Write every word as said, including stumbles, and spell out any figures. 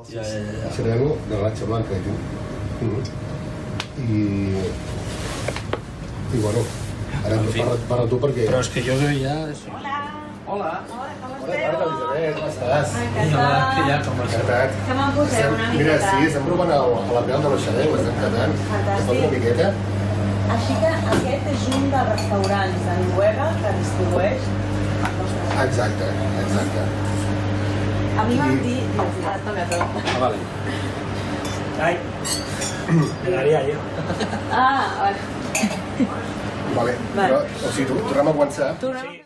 Sereno de ratxa blanca i i i bueno, ara parla tu perquè... Però és que jo ja... Hola. Hola. Hola, com Hola, esteu? Marta, Elisabet, com estàs? Encantat. Encantat. Que me'n poseu una miqueta. Mira, sí, estem provant a la Real de l'Oixadeu, estem catant. Fantàstic. Em pot una miqueta? Així que aquest és un dels restaurants de Noruega que distribueix els nostres. Exacte, exacte. A mi m'han dit... Ja et toca tot. Ah, vale. Ai, m'agradaria jo. Ah, vale. Vale, però, o sigui, tornem a WhatsApp. Tornem